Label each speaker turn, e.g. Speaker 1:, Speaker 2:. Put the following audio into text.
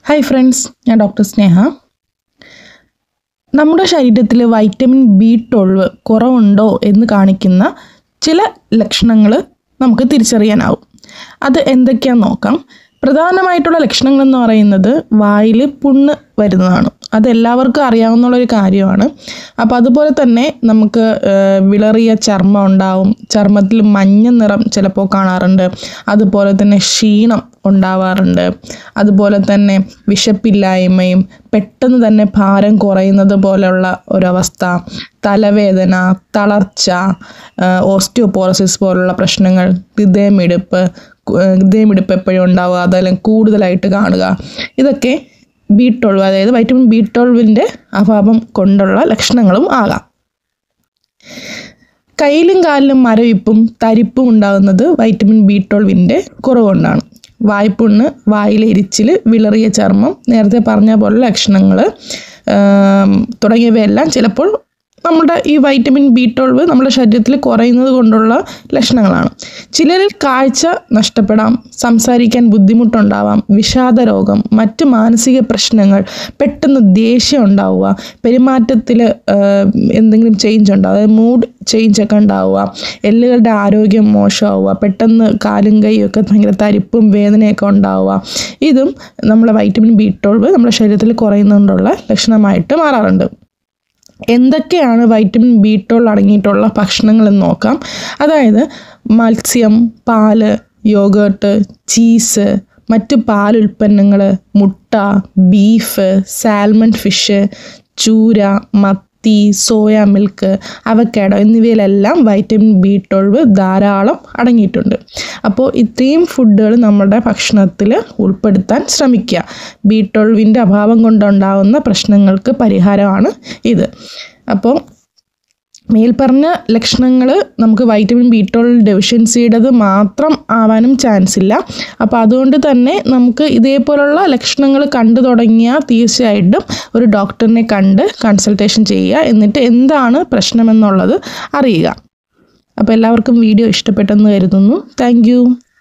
Speaker 1: Hi friends, ഞാൻ doctor Sneha. നമ്മുടെ ശരീരത്തിൽ വൈറ്റമിൻ B12 കുറവുണ്ടോ എന്ന് കാണിക്കുന്ന ചില ലക്ഷണങ്ങൾ നമുക്ക് തിരിച്ചറിയാനാവും. അത് എന്തൊക്കെയാണെന്ന് നോക്കാം. പ്രധാനമായിട്ടുള്ള ലക്ഷണങ്ങളെന്ന് പറയുന്നത് വായിൽ പുണ്ണ് വരുന്നതാണ്. അതെല്ലാവർക്കും അറിയാവുന്നൊരു കാര്യമാണ്. അപ്പോൾ അതുപോലെ തന്നെ നമുക്ക് വിളറിയ ചർമ്മം ഉണ്ടാവും. ചർമ്മത്തിൽ മഞ്ഞ നിറം ചിലപ്പോൾ കാണാറുണ്ട്. അതുപോലെ തന്നെ ക്ഷീണം ഉണ്ടാവാറുണ്ട്. അതുപോലെ തന്നെ വിശപ്പില്ലായ്മയും പെട്ടെന്ന് തന്നെ ഭാരം കുറയുന്നത് പോലെയുള്ള ഒരവസ്ഥ, തലവേദന, തളർച്ച, ഓസ്റ്റിയോപോറോസിസ് പോലുള്ള പ്രശ്നങ്ങൾ, ഹൃദയമിടിപ്പ് എപ്പോഴും ഉണ്ടാവുക, അതെല്ലാം കൂടുതലായിട്ട് കാണുക, ഇതൊക്കെ B12 അതായത് വൈറ്റമിൻ B12 അഭാവം കൊണ്ടുള്ള ലക്ഷണങ്ങളും ആകാം. കയ്യിലും കാലിലും മരവിപ്പും തരിപ്പും ഉണ്ടാകുന്നത് വൈറ്റമിൻ B12 കുറവുകൊണ്ടാണ്. വായ്പുണ്ണ്, വായിലെ എരിച്ചിൽ, വിളറിയ ചർമ്മം, നേരത്തെ പറഞ്ഞ പോലുള്ള ലക്ഷണങ്ങൾ തുടങ്ങിയവയെല്ലാം ചിലപ്പോൾ നമ്മുടെ ഈ വൈറ്റമിൻ B12 നമ്മുടെ ശരീരത്തിൽ കുറയുന്നത് കൊണ്ടുള്ള ലക്ഷണങ്ങളാണ്. ചിലരിൽ കാഴ്ച നഷ്ടപ്പെടാം, സംസാരിക്കാൻ ബുദ്ധിമുട്ടുണ്ടാവാം, വിഷാദരോഗം, മറ്റ് മാനസിക പ്രശ്നങ്ങൾ, പെട്ടെന്ന് ദേഷ്യം ഉണ്ടാവുക, പെരുമാറ്റത്തിൽ എന്തെങ്കിലും ചേഞ്ച് ഉണ്ടാവുക, അതായത് മൂഡ് ചേഞ്ചൊക്കെ ഉണ്ടാവുക, എല്ലുകളുടെ ആരോഗ്യം മോശമാവുക, പെട്ടെന്ന് കാലും കൈയൊക്കെ ഭയങ്കര തരിപ്പും വേദനയൊക്കെ ഉണ്ടാവുക, ഇതും നമ്മളെ വൈറ്റമിൻ B12 നമ്മുടെ ശരീരത്തിൽ കുറയുന്നതുകൊണ്ടുള്ള ലക്ഷണമായിട്ട് മാറാറുണ്ട്. എന്തൊക്കെയാണ് വൈറ്റമിൻ B12 അടങ്ങിയിട്ടുള്ള ഭക്ഷണങ്ങളെന്ന് നോക്കാം. അതായത് മത്സ്യം, പാല്, യോഗേർട്ട്, ചീസ്, മറ്റ് പാലുൽപ്പന്നങ്ങൾ, മുട്ട, ബീഫ്, സാൽമൺ ഫിഷ്, ചൂര, മത്തി, സോയ മിൽക്ക്, അവക്കാഡോ എന്നിവയിലെല്ലാം വൈറ്റമിൻ B12 ധാരാളം അടങ്ങിയിട്ടുണ്ട്. അപ്പോൾ ഇത്രയും ഫുഡുകൾ നമ്മുടെ ഭക്ഷണത്തിൽ ഉൾപ്പെടുത്താൻ ശ്രമിക്കുക. B12 അഭാവം കൊണ്ടുണ്ടാകുന്ന പ്രശ്നങ്ങൾക്ക് പരിഹാരമാണ് ഇത്. അപ്പോൾ മേൽപ്പറഞ്ഞ ലക്ഷണങ്ങൾ നമുക്ക് വൈറ്റമിൻ B12 ഡെഫിഷ്യൻസിയുടേത് മാത്രം ആവാനും ചാൻസ് ഇല്ല. അപ്പോൾ അതുകൊണ്ട് തന്നെ നമുക്ക് ഇതേപോലുള്ള ലക്ഷണങ്ങൾ കണ്ടു തുടങ്ങിയാൽ തീർച്ചയായിട്ടും ഒരു ഡോക്ടറിനെ കണ്ട് കൺസൾട്ടേഷൻ ചെയ്യുക. എന്നിട്ട് എന്താണ് പ്രശ്നമെന്നുള്ളത് അറിയുക. അപ്പോൾ എല്ലാവർക്കും വീഡിയോ ഇഷ്ടപ്പെട്ടെന്ന് കരുതുന്നു. താങ്ക്